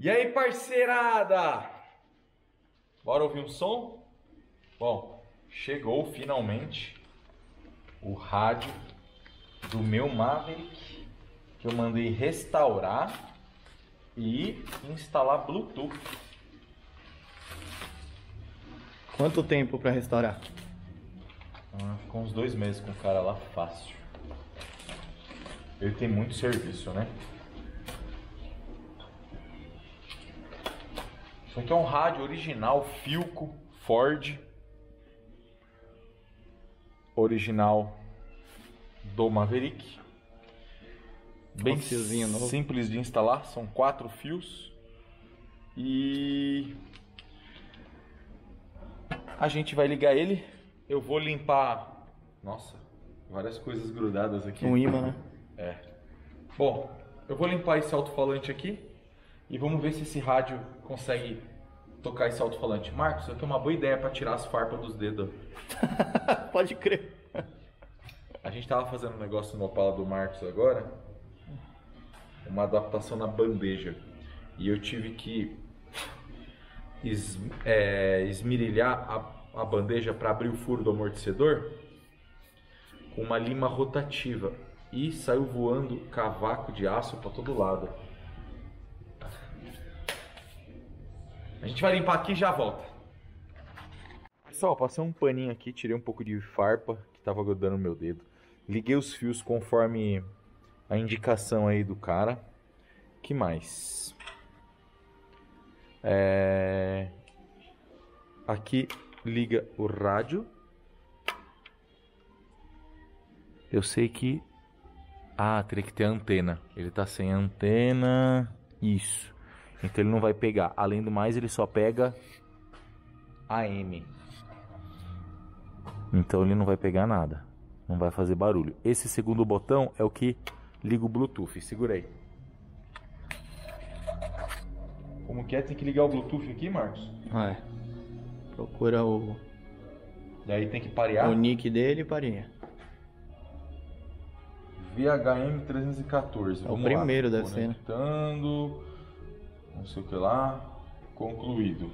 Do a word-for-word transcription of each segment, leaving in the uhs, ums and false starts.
E aí, parceirada? Bora ouvir um som? Bom, chegou finalmente o rádio do meu Maverick, que eu mandei restaurar e instalar Bluetooth. Quanto tempo para restaurar? Ah, ficou uns dois meses com o cara lá, fácil. Ele tem muito serviço, né? Isso aqui é um rádio original Philco Ford, original do Maverick, bem simples de instalar, são quatro fios e a gente vai ligar ele. Eu vou limpar, nossa, várias coisas grudadas aqui. Um imã, né? É. Bom, eu vou limpar esse alto-falante aqui e vamos ver se esse rádio consegue tocar esse alto-falante. Marcos, isso aqui é uma boa ideia para tirar as farpas dos dedos. Pode crer. A gente tava fazendo um negócio no Opala do Marcos agora, uma adaptação na bandeja, e eu tive que es, é, esmirilhar a, a bandeja para abrir o furo do amortecedor com uma lima rotativa e saiu voando cavaco de aço para todo lado. A gente vai limpar aqui e já volta. Pessoal, passei um paninho aqui, tirei um pouco de farpa que estava grudando no meu dedo. Liguei os fios conforme a indicação aí do cara. Que mais? É... Aqui liga o rádio. Eu sei que... Ah, teria que ter antena. Ele tá sem antena. Isso. Então ele não vai pegar. Além do mais, ele só pega A M. Então ele não vai pegar nada. Não vai fazer barulho. Esse segundo botão é o que liga o Bluetooth. Segurei. Como que é? Tem que ligar o Bluetooth aqui, Marcos? É. Procura o... E aí tem que parear? O nick dele e pareia. V H M trezentos e quatorze. É o Vamos primeiro, lá. deve ser, né? Conectando. Não sei o que lá. Concluído.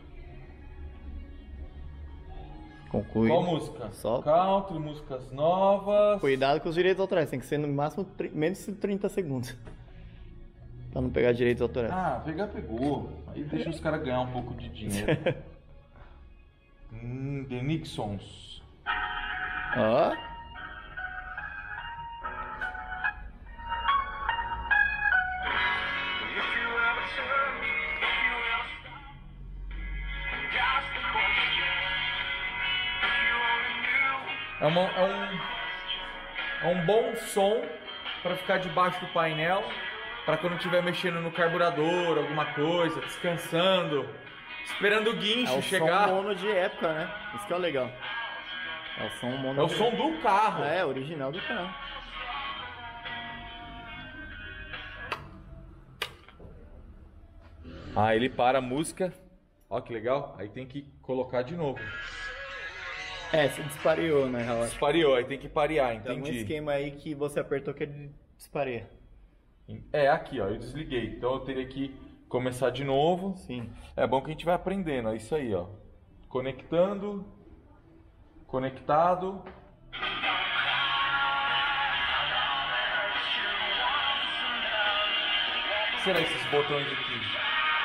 Concluído. Qual música? Só... Country, músicas novas. Cuidado com os direitos autorais, tem que ser no máximo menos de trinta segundos. Pra não pegar direitos autorais. Ah, pegar pegou. Aí deixa os caras ganhar um pouco de dinheiro. hum, The Nixons. Ó. É, uma, é, um, é um bom som para ficar debaixo do painel, para quando estiver mexendo no carburador, alguma coisa, descansando, esperando o guincho é o chegar. É o som mono de época, né? Isso que é o legal. É o som mono. É o de... som do carro. É, original do carro. Ah, ele para a música. Ó que legal. Aí tem que colocar de novo. É, se dispareou, né, relaxa. Dispareou, aí tem que parear, entendi. Tem um esquema aí que você apertou que ele dispareia. É, aqui, ó, eu desliguei. Então eu teria que começar de novo. Sim. É bom que a gente vai aprendendo, é isso aí, ó. Conectando. Conectado. O que será esses botões aqui?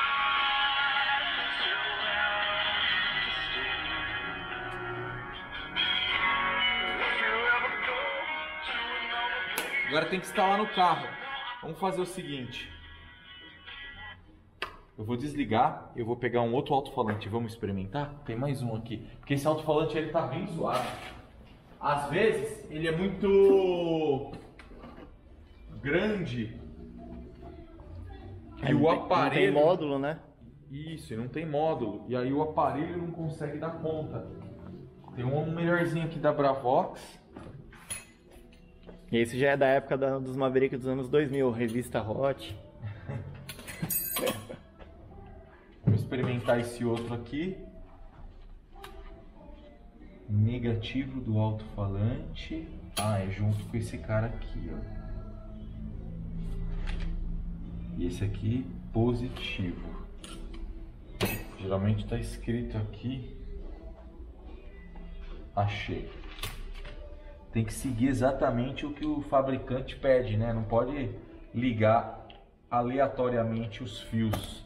Agora tem que instalar no carro. Vamos fazer o seguinte. Eu vou desligar, eu vou pegar um outro alto-falante. Vamos experimentar? Tem mais um aqui. Porque esse alto-falante ele tá bem zoado. Às vezes ele é muito grande. E é, o não aparelho... Não tem módulo, né? Isso, não tem módulo. E aí o aparelho não consegue dar conta. Tem um melhorzinho aqui da Bravox. E esse já é da época da, dos Maverick dos anos dois mil, revista Hot. Vou experimentar esse outro aqui. Negativo do alto-falante. Ah, é junto com esse cara aqui, ó. E esse aqui positivo. Geralmente está escrito aqui. Achei. Tem que seguir exatamente o que o fabricante pede, né? Não pode ligar aleatoriamente os fios.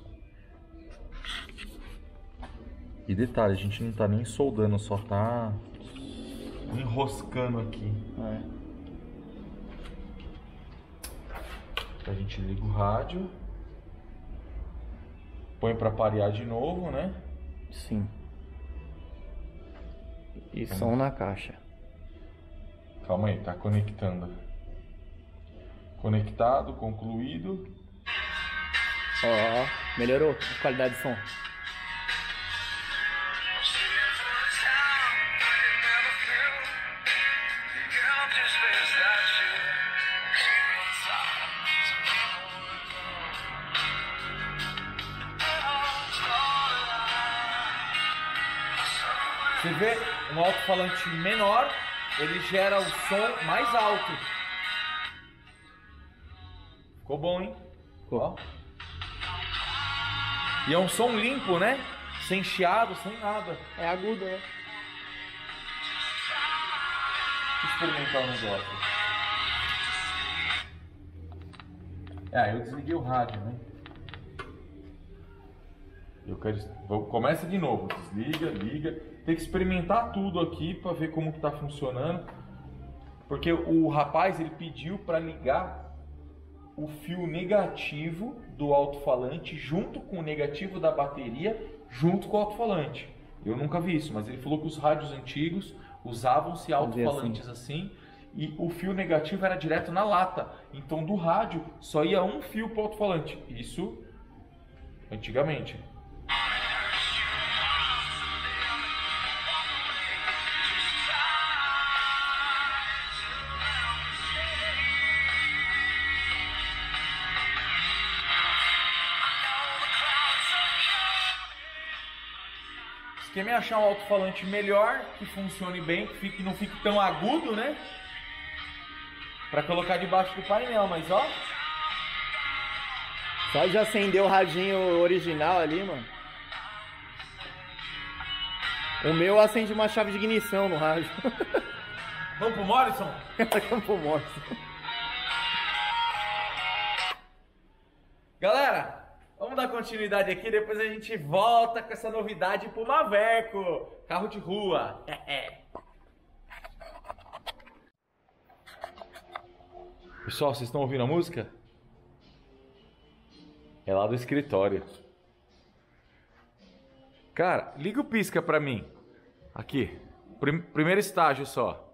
E detalhe, a gente não tá nem soldando, só tá enroscando aqui. É. A gente liga o rádio, põe para parear de novo, né? Sim. E som na caixa. Calma aí, tá conectando. Conectado, concluído. Ó, melhorou a qualidade de som. Você vê um alto-falante menor, ele gera o som mais alto. Ficou bom, hein? Ficou. Ó. E é um som limpo, né? Sem chiado, sem nada. É agudo, né? Deixa eu experimentar o negócio. É, eu desliguei o rádio, né? Eu quero... Vou... Começa de novo. Desliga, liga. Tem que experimentar tudo aqui para ver como que tá funcionando. Porque o rapaz, ele pediu para ligar o fio negativo do alto-falante junto com o negativo da bateria, junto com o alto-falante. Eu nunca vi isso, mas ele falou que os rádios antigos usavam-se alto-falantes assim. assim, e o fio negativo era direto na lata. Então do rádio só ia um fio para o alto-falante. Isso antigamente. Quer me achar um alto-falante melhor, que funcione bem, que fique, não fique tão agudo, né? Pra colocar debaixo do painel, mas ó. Só de acender o radinho original ali, mano. O meu acende uma chave de ignição no rádio. Vamos pro Morrison? Vamos pro Morrison. Galera, vamos dar continuidade aqui, depois a gente volta com essa novidade pro Maverco, carro de rua. Pessoal, vocês estão ouvindo a música? É lá do escritório. Cara, liga o pisca pra mim. Aqui, Prim- primeiro estágio só.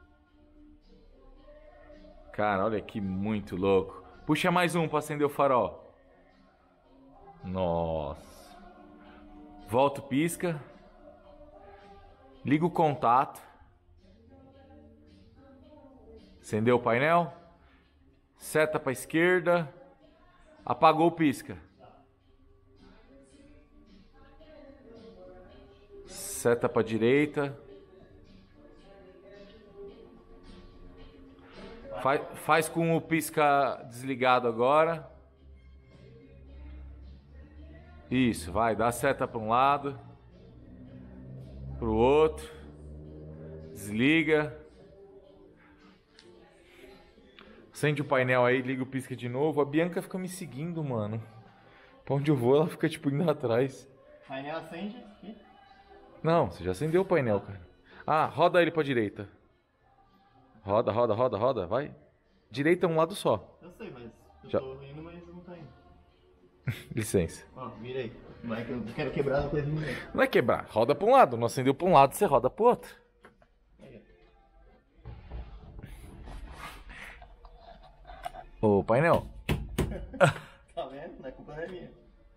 Cara, olha que muito louco. Puxa mais um pra acender o farol. Nossa. Volta o pisca. Liga o contato. Acendeu o painel. Seta para esquerda. Apagou o pisca. Seta para direita. Faz, faz com o pisca desligado agora. Isso, vai, dá a seta para um lado, para o outro, desliga, acende o painel aí, liga o pisca de novo. A Bianca fica me seguindo, mano. Pra onde eu vou, ela fica tipo indo atrás. Painel acende aqui? Não, você já acendeu o painel, cara. Ah, roda ele pra direita. Roda, roda, roda, roda, vai. Direita é um lado só. Eu sei, mas eu Já. tô indo, mas não tá indo. Licença. Ó, virei. Vai que eu quero quebrar a coisa no meio. Não é quebrar, roda pra um lado. Não acendeu pra um lado, você roda pro outro. Ô, painel. Tá vendo? A culpa não é minha.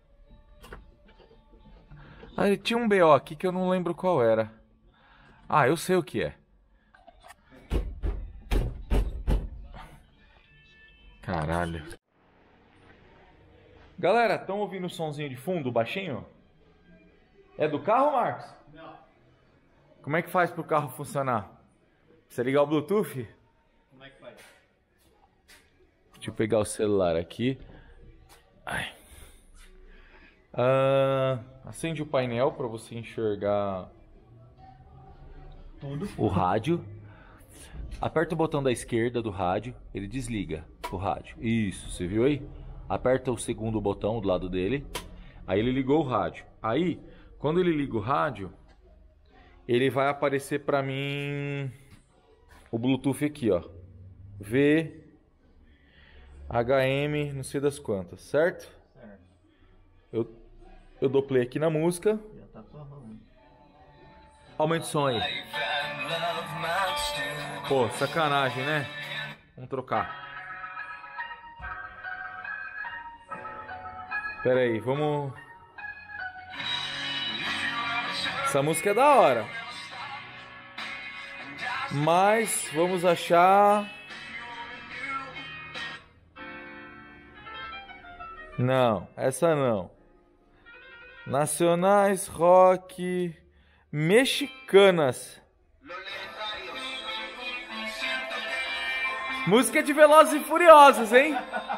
Ah, tinha um B O aqui que eu não lembro qual era. Ah, eu sei o que é. Caralho. Galera, estão ouvindo o somzinho de fundo, baixinho? É do carro, Marcos? Não. Como é que faz pro carro funcionar? Você ligar o Bluetooth? Como é que faz? Deixa eu pegar o celular aqui. Ai. Ah, acende o painel para você enxergar Tudo. o rádio. Aperta o botão da esquerda do rádio, ele desliga o rádio. Isso, você viu aí? Aperta o segundo botão do lado dele. Aí ele ligou o rádio. Aí, quando ele liga o rádio, ele vai aparecer para mim o Bluetooth aqui, ó. V, H M, não sei das quantas, certo? Certo. Eu, eu dou play aqui na música. Já tá só rolando. Aumenta o som aí. Pô, sacanagem, né? Vamos trocar. Pera aí, vamos... Essa música é da hora. Mas vamos achar... Não, essa não. Nacionais, rock... mexicanas. Música de Velozes e Furiosos, hein?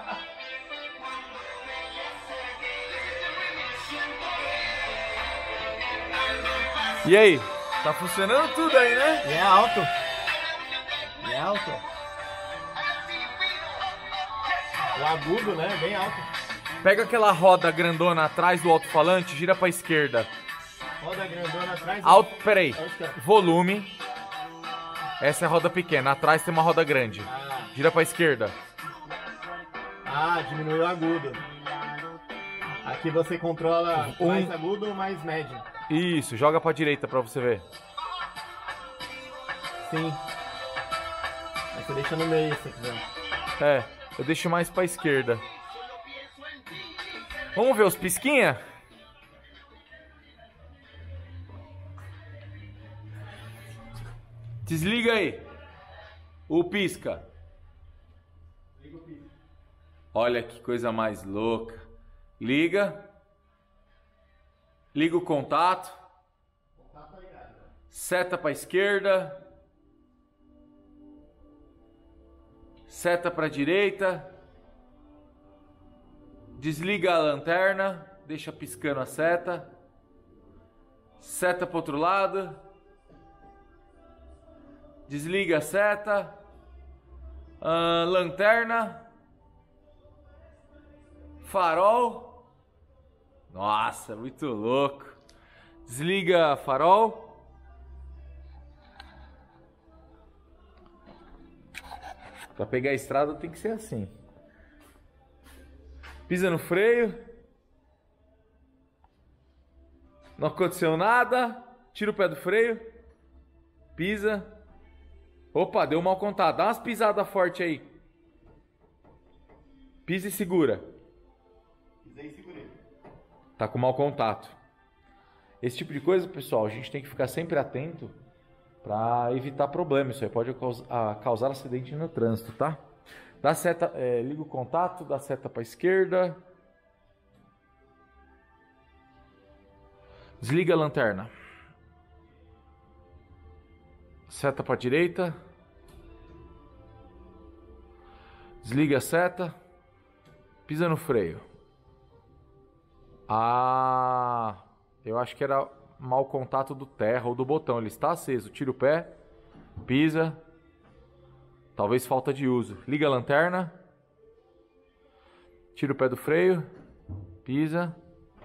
E aí? Tá funcionando tudo aí, né? E é alto. E é alto. O agudo, né? Bem alto. Pega aquela roda grandona atrás do alto-falante, gira pra esquerda. Roda grandona atrás. Alto, peraí. Volume. Essa é a roda pequena. Atrás tem uma roda grande. Ah, Gira pra esquerda. ah, diminuiu o agudo. Aqui você controla Um. mais agudo ou mais médio. Isso, joga pra direita pra você ver. Sim. Aí você deixa no meio se você quiser. É, eu deixo mais pra esquerda. Vamos ver os pisquinha? Desliga aí. O pisca. Olha que coisa mais louca. Liga. Liga o contato. Seta para esquerda. Seta para direita. Desliga a lanterna. Deixa piscando a seta. Seta para outro lado. Desliga a seta. Ah, lanterna. Farol. Nossa, muito louco. Desliga farol. Para pegar a estrada tem que ser assim. Pisa no freio. Não aconteceu nada. Tira o pé do freio. Pisa. Opa, deu mal contado. Dá umas pisadas fortes aí. Pisa e segura. Pisei e segurei. Tá com mau contato. Esse tipo de coisa, pessoal, a gente tem que ficar sempre atento para evitar problemas. Isso aí pode causar, causar acidente no trânsito, tá? Dá seta, é, liga o contato, dá seta para esquerda. Desliga a lanterna. Seta para direita. Desliga a seta. Pisa no freio. Ah, eu acho que era mau contato do terra ou do botão. Ele está aceso. Tira o pé. Pisa. Talvez falta de uso. Liga a lanterna. Tira o pé do freio. Pisa.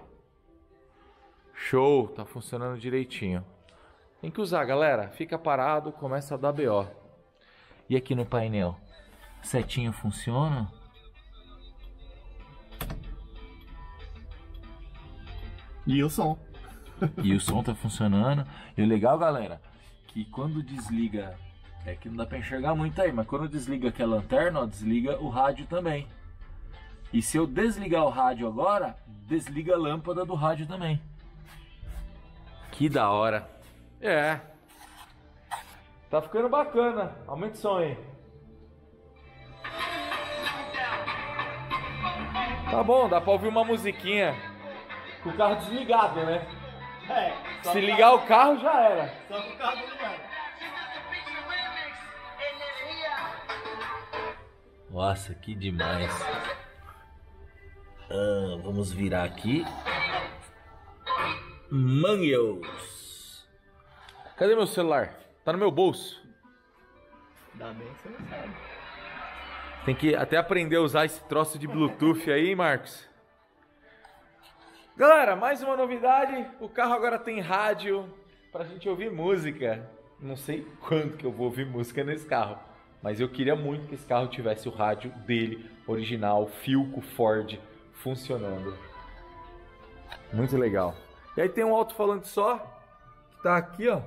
Show. Tá funcionando direitinho. Tem que usar, galera. Fica parado, começa a dar B O. E aqui no painel? Setinha funciona? E o som. E o som tá funcionando. E o legal, galera, que quando desliga... É que não dá pra enxergar muito aí, mas quando desliga aqui a lanterna, ó, desliga o rádio também. E se eu desligar o rádio agora, desliga a lâmpada do rádio também. Que da hora. É. Tá ficando bacana. Aumenta o som aí. Tá bom, dá pra ouvir uma musiquinha com o carro desligado, né? É. Se ligar o carro, já era. Só com o carro ligado. Nossa, que demais. Ah, vamos virar aqui. Mangels. Cadê meu celular? Tá no meu bolso. Dá bem que você não sabe. Tem que até aprender a usar esse troço de Bluetooth aí, hein, Marcos? Galera, mais uma novidade. O carro agora tem rádio pra gente ouvir música. Não sei quando que eu vou ouvir música nesse carro, mas eu queria muito que esse carro tivesse o rádio dele, original, Philco Ford, funcionando. Muito legal. E aí tem um alto-falante só, que tá aqui, ó.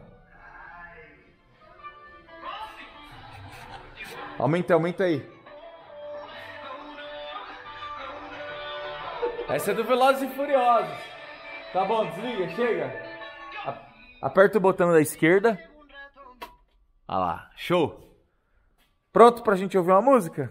Aumenta, aumenta aí. Essa é do Velozes e Furiosos. Tá bom, desliga, chega. Aperta o botão da esquerda. Ah lá, show. Pronto pra gente ouvir uma música?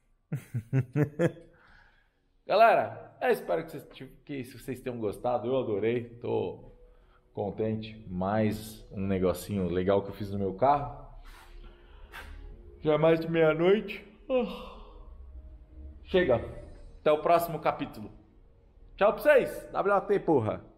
Galera, eu espero que vocês, que vocês tenham gostado. Eu adorei, tô contente. Mais um negocinho legal que eu fiz no meu carro. Já é mais de meia-noite. Chega. Até o próximo capítulo. Tchau pra vocês. W A T, porra.